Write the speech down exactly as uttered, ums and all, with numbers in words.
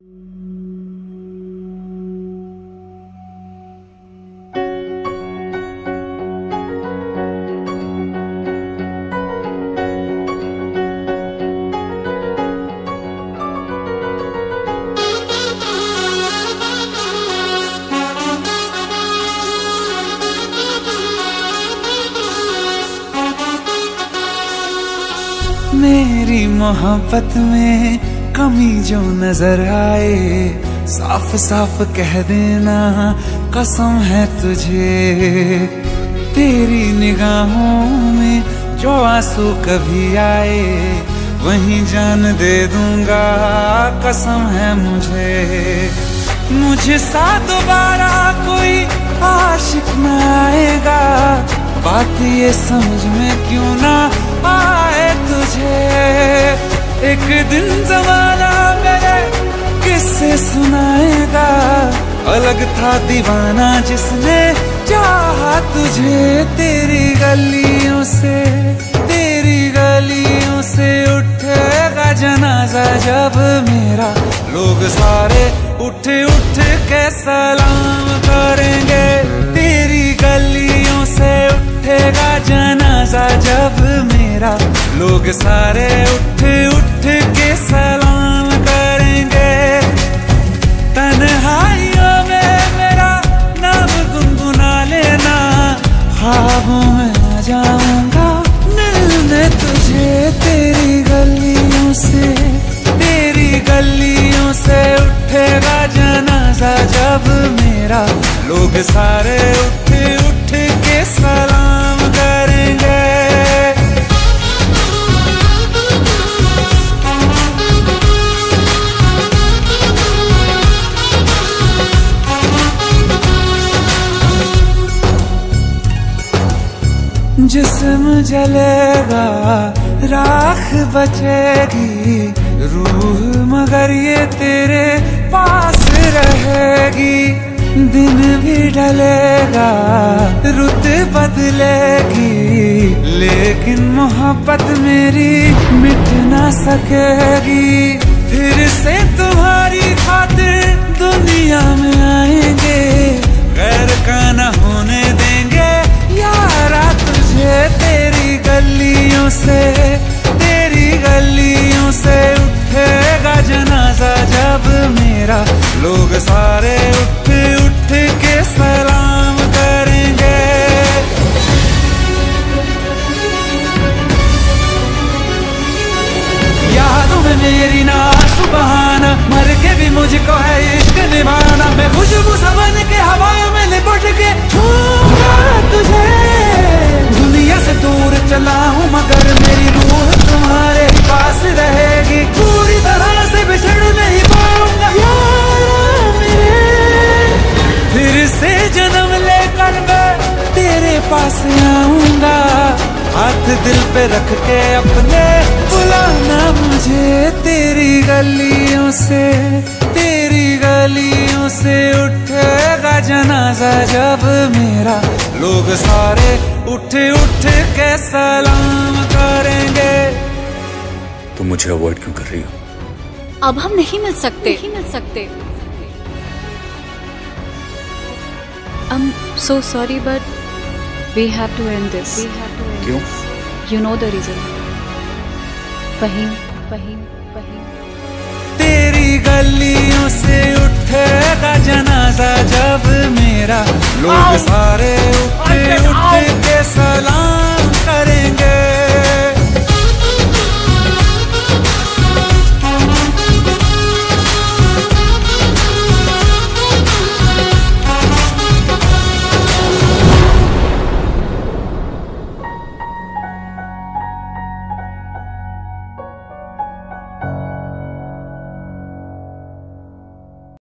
मेरी मोहब्बत में कमी जो नजर आए, साफ साफ कह देना कसम है तुझे। तेरी निगाहों में जो आंसू कभी आए, वहीं जान दे दूंगा कसम है मुझे। मुझे सा दोबारा कोई आशिक न आएगा, बात ये समझ में क्यों ना आए तुझे। एक दिन जमाना मेरे किससे सुनाएगा, अलग था दीवाना जिसने चाहा तुझे। तेरी गलियों से तेरी गलियों से उठेगा जनाजा जब मेरा, लोग सारे उठ उठ के सलाम करेंगे। तेरी गलियों से उठेगा जनाजा जब मेरा, लोग सारे उठ उठ के सलाम करेंगे। तन्हाइयों में मेरा नाम गुनगुना लेना, ख्वाबों में आ जाऊंगा मिलने तुझे। तेरी गलियों से तेरी गलियों से उठेगा जनाजा जब मेरा, लोग सारे उठ उठ के सलाम करेंगे। जिस्म जलेगा राख बचेगी, रूह मगर ये तेरे पास रहेगी। दिन भी ढलेगा रुत बदलेगी, लेकिन मोहब्बत मेरी मिट ना सकेगी। फिर से तुम्हारी खातिर दुनिया में आएंगे, गैर का न होने देंगे यारा तुझे। तेरी गलियों से तेरी गलियों से उठेगा जनाजा जब मेरा, लोग सारे उठ उठ के सलाम करेंगे। यादों में मेरी ना सुबहाना, मर के भी मुझको है इश्क निभाना। मैं खुशबू सा बन के हवा में लिपट के छूंगा तुझे। दुनिया से दूर चला हूँ मगर मेरी रूह तुम्हारे पास रहेगी। पूरी तरह से बिछड़ नहीं पाऊंगा यारा मेरे, फिर से जन्म लेकर मैं तेरे पास आऊंगा। हाथ दिल पे रख के अपने बुलाना मुझे। तेरी गलियों से तेरी गलियों से उठेगा जनाजा जब मेरा, लोग सारे उठ उठ के सलाम करेंगे। तुम मुझे अवॉइड क्यों कर रही हो? अब हम नहीं मिल सकते नहीं मिल सकते I'm so sorry but we have to end this. We have to end क्यों? this. You know the reason. Faheem Faheem Faheem तेरी गलियों से उठेगा जनाजा जब मेरा, लोग सारे उठ उठ के सलाम